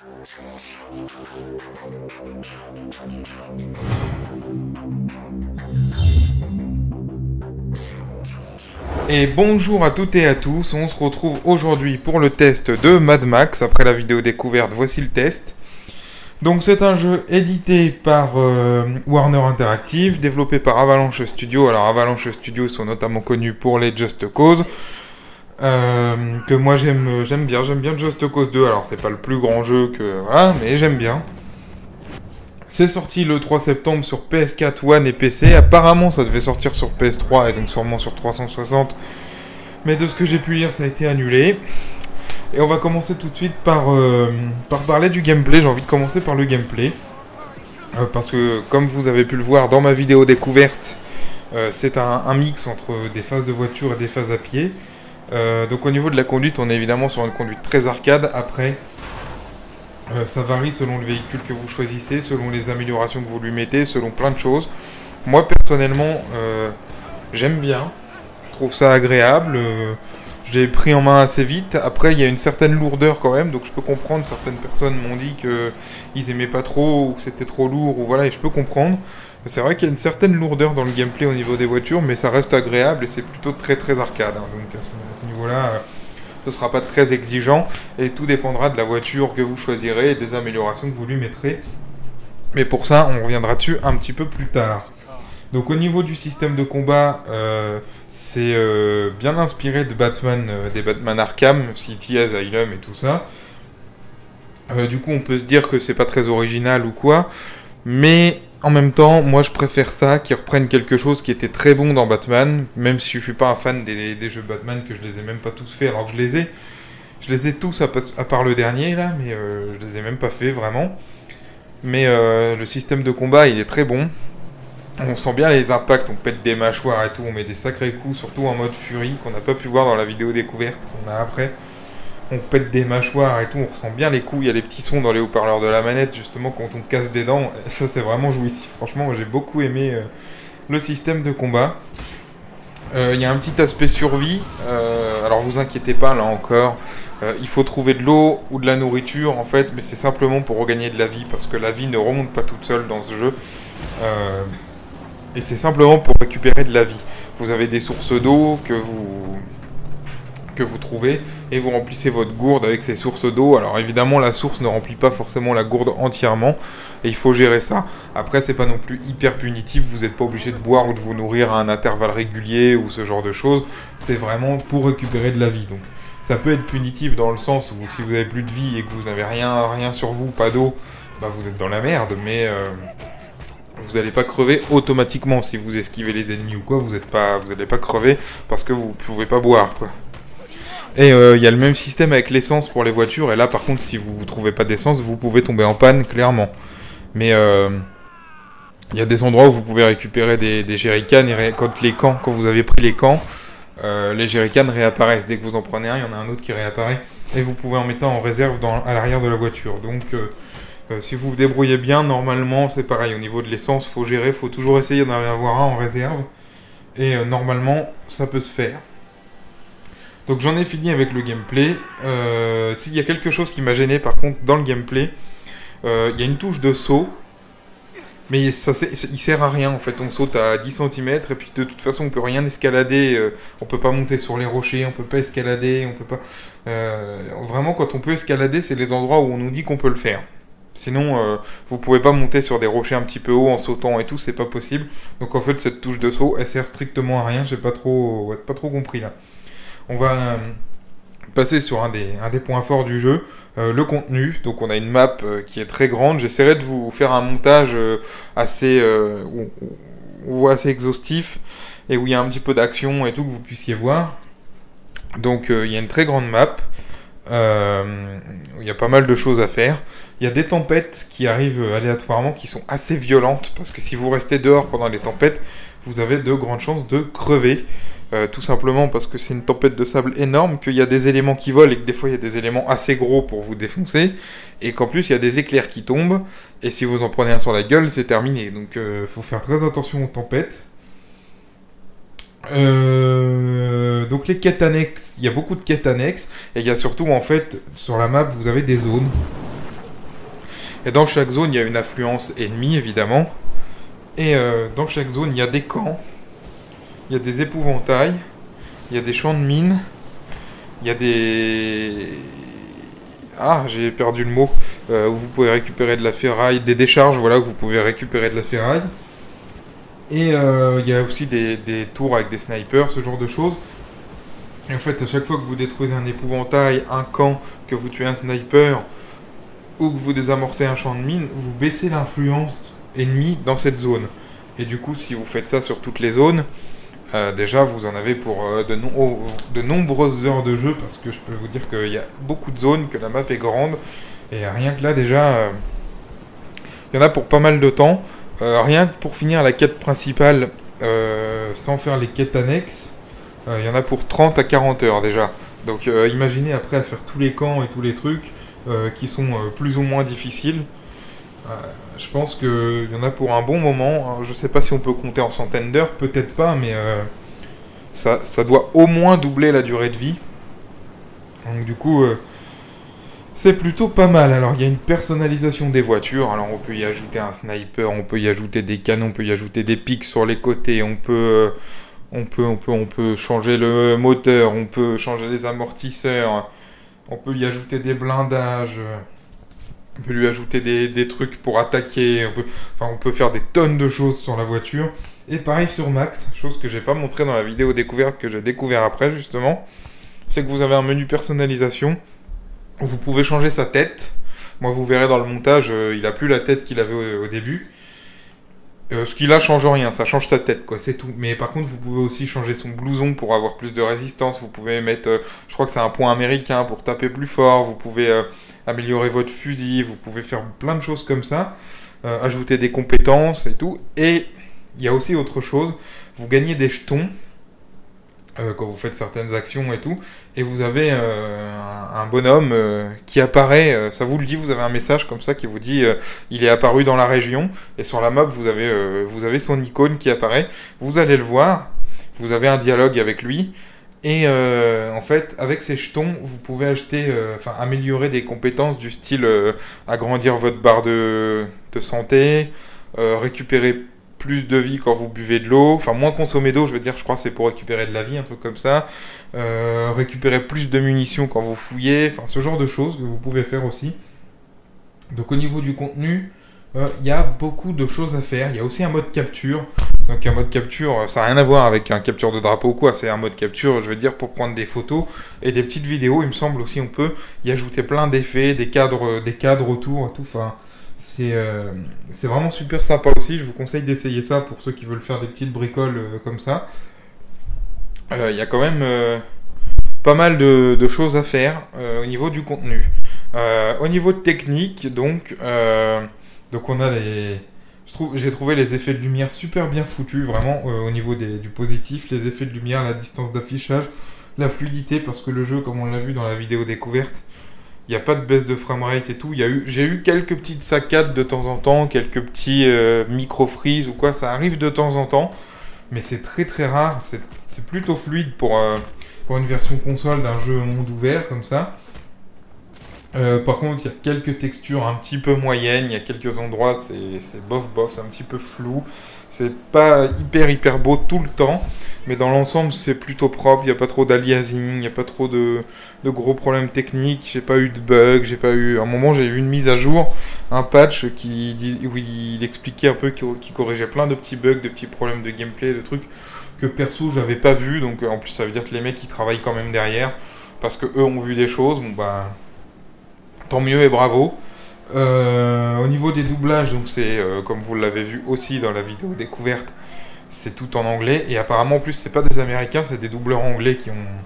Et bonjour à toutes et à tous, on se retrouve aujourd'hui pour le test de Mad Max. Après la vidéo découverte, voici le test. Donc c'est un jeu édité par Warner Interactive, développé par Avalanche Studio. Alors Avalanche Studio sont notamment connus pour les Just Cause, que moi j'aime bien Just Cause 2. Alors c'est pas le plus grand jeu que voilà, mais j'aime bien. C'est sorti le 3 septembre sur PS4, One et PC. Apparemment, ça devait sortir sur PS3 et donc sûrement sur 360. Mais de ce que j'ai pu lire, ça a été annulé. Et on va commencer tout de suite par parler du gameplay. J'ai envie de commencer par le gameplay. Parce que, comme vous avez pu le voir dans ma vidéo découverte, c'est un mix entre des phases de voiture et des phases à pied. Donc au niveau de la conduite, on est évidemment sur une conduite très arcade. Après... ça varie selon le véhicule que vous choisissez, selon les améliorations que vous lui mettez, selon plein de choses. Moi, personnellement, j'aime bien. Je trouve ça agréable. Je l'ai pris en main assez vite. Après, il y a une certaine lourdeur quand même, donc je peux comprendre. Certaines personnes m'ont dit qu'ils aimaient pas trop, ou que c'était trop lourd, ou voilà, et je peux comprendre. C'est vrai qu'il y a une certaine lourdeur dans le gameplay au niveau des voitures, mais ça reste agréable, et c'est plutôt très très arcade. Hein. Donc à ce niveau-là... ce ne sera pas très exigeant et tout dépendra de la voiture que vous choisirez et des améliorations que vous lui mettrez. Mais pour ça, on reviendra dessus un petit peu plus tard. Donc au niveau du système de combat, c'est bien inspiré de Batman, des Batman Arkham, City, Asylum et tout ça. Du coup, on peut se dire que c'est pas très original ou quoi, mais... en même temps, moi je préfère ça, qu'ils reprennent quelque chose qui était très bon dans Batman, même si je suis pas un fan des jeux Batman, que je les ai même pas tous faits, alors que je les ai tous à part le dernier là, mais je les ai même pas faits vraiment. Mais le système de combat il est très bon, on sent bien les impacts, on pète des mâchoires et tout, on met des sacrés coups, surtout en mode furie, qu'on n'a pas pu voir dans la vidéo découverte qu'on a après. On pète des mâchoires et tout, on ressent bien les coups, il y a des petits sons dans les haut-parleurs de la manette, justement, quand on casse des dents, ça c'est vraiment jouissif. Franchement, j'ai beaucoup aimé le système de combat. Il y a un petit aspect survie, alors vous inquiétez pas, là encore, il faut trouver de l'eau ou de la nourriture, en fait, mais c'est simplement pour regagner de la vie, parce que la vie ne remonte pas toute seule dans ce jeu, et c'est simplement pour récupérer de la vie. Vous avez des sources d'eau que vous trouvez, et vous remplissez votre gourde avec ces sources d'eau. Alors évidemment la source ne remplit pas forcément la gourde entièrement, et il faut gérer ça. Après c'est pas non plus hyper punitif, vous n'êtes pas obligé de boire ou de vous nourrir à un intervalle régulier ou ce genre de choses, c'est vraiment pour récupérer de la vie. Donc ça peut être punitif dans le sens où si vous avez plus de vie et que vous n'avez rien sur vous, pas d'eau, bah vous êtes dans la merde, mais vous n'allez pas crever automatiquement. Si vous esquivez les ennemis ou quoi, vous n'allez pas crever parce que vous pouvez pas boire quoi. Et il y a le même système avec l'essence pour les voitures, et là par contre si vous ne trouvez pas d'essence, vous pouvez tomber en panne, clairement. Mais il y a des endroits où vous pouvez récupérer des jerrycans, et quand vous avez pris les camps, les jerrycans réapparaissent. Dès que vous en prenez un, il y en a un autre qui réapparaît, et vous pouvez en mettre en réserve à l'arrière de la voiture. Donc si vous vous débrouillez bien, normalement c'est pareil, au niveau de l'essence, faut gérer, faut toujours essayer d'en avoir un en réserve, et normalement ça peut se faire. Donc j'en ai fini avec le gameplay. S'il y a quelque chose qui m'a gêné par contre dans le gameplay, il y a une touche de saut, mais il sert à rien en fait. On saute à 10 cm et puis de toute façon on peut rien escalader, on peut pas monter sur les rochers, on peut pas escalader, on peut pas... vraiment quand on peut escalader, c'est les endroits où on nous dit qu'on peut le faire. Sinon, vous pouvez pas monter sur des rochers un petit peu hauts en sautant et tout, c'est pas possible. Donc en fait cette touche de saut, elle sert strictement à rien, j'ai pas trop compris là. On va passer sur un des points forts du jeu, le contenu. Donc on a une map qui est très grande. J'essaierai de vous faire un montage assez exhaustif et où il y a un petit peu d'action et tout que vous puissiez voir. Donc il y a une très grande map. Il y a pas mal de choses à faire. Il y a des tempêtes qui arrivent aléatoirement qui sont assez violentes parce que si vous restez dehors pendant les tempêtes, vous avez de grandes chances de crever. Tout simplement parce que c'est une tempête de sable énorme, qu'il y a des éléments qui volent et que des fois il y a des éléments assez gros pour vous défoncer, et qu'en plus il y a des éclairs qui tombent, et si vous en prenez un sur la gueule, c'est terminé. Donc faut faire très attention aux tempêtes. Donc les quêtes annexes, il y a beaucoup de quêtes annexes, et il y a surtout en fait sur la map vous avez des zones. Et dans chaque zone, il y a une affluence ennemie, évidemment. Et dans chaque zone, il y a des camps, il y a des épouvantails, il y a des champs de mines, il y a des... Ah, j'ai perdu le mot. Où vous pouvez récupérer de la ferraille, des décharges, voilà, où vous pouvez récupérer de la ferraille. Et il y a aussi des tours avec des snipers, ce genre de choses. Et en fait, à chaque fois que vous détruisez un épouvantail, un camp, que vous tuez un sniper, ou que vous désamorcez un champ de mine, vous baissez l'influence ennemie dans cette zone. Et du coup, si vous faites ça sur toutes les zones, déjà vous en avez pour de nombreuses heures de jeu, parce que je peux vous dire qu'il y a beaucoup de zones, que la map est grande, et rien que là déjà, il y en a pour pas mal de temps. Rien que pour finir la quête principale, sans faire les quêtes annexes, il y en a pour 30 à 40 heures déjà. Donc imaginez après à faire tous les camps et tous les trucs qui sont plus ou moins difficiles. Je pense qu'il y en a pour un bon moment. Alors, je sais pas si on peut compter en centaines d'heures, peut-être pas, mais ça doit au moins doubler la durée de vie. Donc du coup, c'est plutôt pas mal. Alors il y a une personnalisation des voitures. Alors on peut y ajouter un sniper, on peut y ajouter des canons, on peut y ajouter des pics sur les côtés, on peut changer le moteur, on peut changer les amortisseurs, on peut y ajouter des blindages, on peut lui ajouter des trucs pour attaquer, on peut faire des tonnes de choses sur la voiture. Et pareil sur Max, chose que j'ai pas montré dans la vidéo découverte, que j'ai découvert après justement, c'est que vous avez un menu personnalisation. Vous pouvez changer sa tête. Moi, vous verrez dans le montage, il a plus la tête qu'il avait au début. Ce qui là change rien, ça change sa tête, quoi, c'est tout. Mais par contre, vous pouvez aussi changer son blouson pour avoir plus de résistance. Vous pouvez mettre, je crois que c'est un point américain pour taper plus fort. Vous pouvez améliorer votre fusil. Vous pouvez faire plein de choses comme ça. Ajouter des compétences et tout. Et il y a aussi autre chose. Vous gagnez des jetons. Quand vous faites certaines actions et tout, et vous avez un bonhomme qui apparaît, ça vous le dit, vous avez un message comme ça qui vous dit il est apparu dans la région, et sur la map vous avez son icône qui apparaît, vous allez le voir, vous avez un dialogue avec lui, et en fait avec ces jetons vous pouvez acheter, améliorer des compétences du style agrandir votre barre de santé, récupérer plus de vie quand vous buvez de l'eau, enfin moins consommer d'eau, je veux dire, je crois que c'est pour récupérer de la vie, un truc comme ça, récupérer plus de munitions quand vous fouillez, enfin ce genre de choses que vous pouvez faire aussi. Donc au niveau du contenu, il y a beaucoup de choses à faire, il y a aussi un mode capture, donc un mode capture, ça n'a rien à voir avec un capture de drapeau ou quoi, c'est un mode capture, je veux dire, pour prendre des photos et des petites vidéos, il me semble aussi on peut y ajouter plein d'effets, des cadres autour et tout, enfin... C'est vraiment super sympa aussi, je vous conseille d'essayer ça pour ceux qui veulent faire des petites bricoles comme ça. Il y a quand même pas mal de choses à faire au niveau du contenu. Au niveau de technique, donc on a j'ai trouvé les effets de lumière super bien foutus, vraiment au niveau du positif, les effets de lumière, la distance d'affichage, la fluidité, parce que le jeu, comme on l'a vu dans la vidéo découverte, il n'y a pas de baisse de framerate et tout. J'ai eu quelques petites saccades de temps en temps, quelques petits micro-freeze ou quoi. Ça arrive de temps en temps, mais c'est très très rare. C'est plutôt fluide pour une version console d'un jeu monde ouvert comme ça. Par contre, il y a quelques textures un petit peu moyennes. Il y a quelques endroits, c'est bof, c'est un petit peu flou. C'est pas hyper beau tout le temps. Mais dans l'ensemble, c'est plutôt propre. Il n'y a pas trop d'aliasing, il n'y a pas trop de gros problèmes techniques. J'ai pas eu de bugs, à un moment, j'ai eu une mise à jour, un patch où il expliquait un peu, qui corrigeait plein de petits bugs, de petits problèmes de gameplay, de trucs que perso, j'avais pas vu. Donc en plus, ça veut dire que les mecs, ils travaillent quand même derrière. Parce que eux ont vu des choses. Bon bah, tant mieux et bravo. Au niveau des doublages, donc c'est comme vous l'avez vu aussi dans la vidéo découverte, c'est tout en anglais, et apparemment en plus c'est pas des Américains, c'est des doubleurs anglais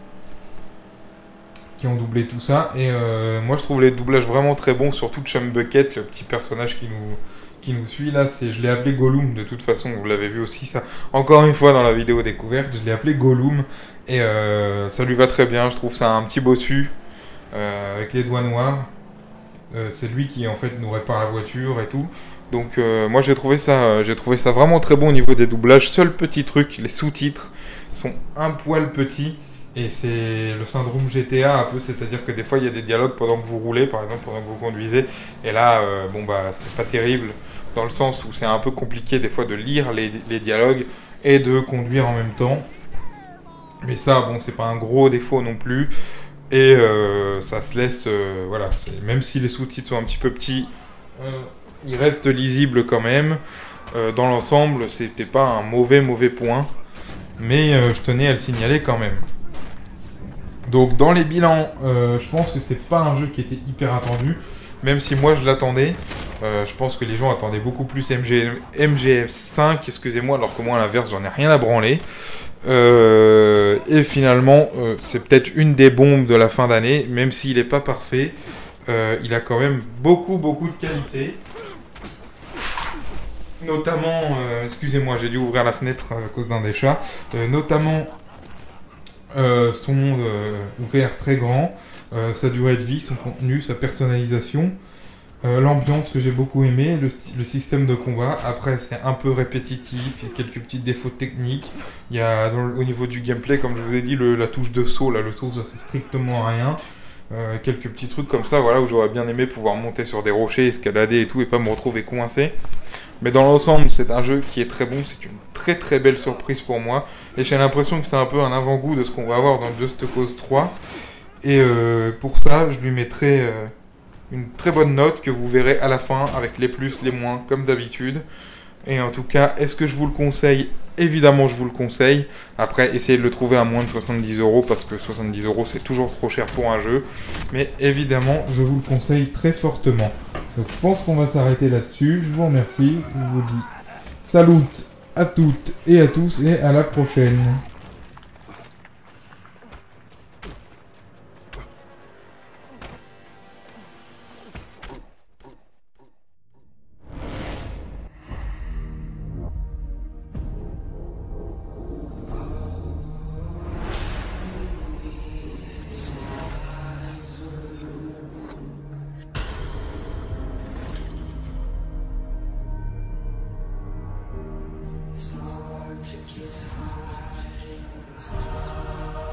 qui ont doublé tout ça, et moi je trouve les doublages vraiment très bons, surtout Chum Bucket, le petit personnage qui nous suit là, je l'ai appelé Gollum de toute façon, vous l'avez vu aussi ça, encore une fois dans la vidéo découverte, je l'ai appelé Gollum, et ça lui va très bien, je trouve ça un petit bossu, avec les doigts noirs, c'est lui qui en fait nous répare la voiture et tout. Donc moi j'ai trouvé ça vraiment très bon au niveau des doublages. Seul petit truc, les sous-titres sont un poil petits. Et c'est le syndrome GTA un peu, c'est-à-dire que des fois il y a des dialogues pendant que vous roulez, par exemple pendant que vous conduisez, et là, bon bah c'est pas terrible, dans le sens où c'est un peu compliqué des fois de lire les dialogues et de conduire en même temps. Mais ça, bon, c'est pas un gros défaut non plus, et ça se laisse, voilà, même si les sous-titres sont un petit peu petits, ils restent lisibles quand même. Dans l'ensemble, c'était pas un mauvais point, mais je tenais à le signaler quand même. Donc dans les bilans, je pense que c'est pas un jeu qui était hyper attendu, même si moi je l'attendais. Je pense que les gens attendaient beaucoup plus MGS5, excusez-moi, alors que moi à l'inverse j'en ai rien à branler. Et finalement, c'est peut-être une des bombes de la fin d'année, même s'il n'est pas parfait. Il a quand même beaucoup de qualité. Notamment, excusez-moi, j'ai dû ouvrir la fenêtre à cause d'un des chats. Notamment son monde ouvert très grand, sa durée de vie, son contenu, sa personnalisation, l'ambiance que j'ai beaucoup aimé, le système de combat. Après c'est un peu répétitif, il y a quelques petits défauts techniques, il y a au niveau du gameplay, comme je vous ai dit, la touche de saut, là le saut ça sert strictement à rien. Quelques petits trucs comme ça, voilà, où j'aurais bien aimé pouvoir monter sur des rochers, escalader et tout, et pas me retrouver coincé. Mais dans l'ensemble, c'est un jeu qui est très bon, c'est une très belle surprise pour moi. Et j'ai l'impression que c'est un peu un avant-goût de ce qu'on va avoir dans Just Cause 3. Et pour ça, je lui mettrai une très bonne note que vous verrez à la fin avec les plus, les moins, comme d'habitude. Et en tout cas, est-ce que je vous le conseille? Évidemment, je vous le conseille. Après, essayez de le trouver à moins de 70 euros parce que 70 euros, c'est toujours trop cher pour un jeu. Mais évidemment, je vous le conseille très fortement. Donc, je pense qu'on va s'arrêter là-dessus. Je vous remercie. Je vous dis salut à toutes et à tous et à la prochaine. It's hard to keep hiding.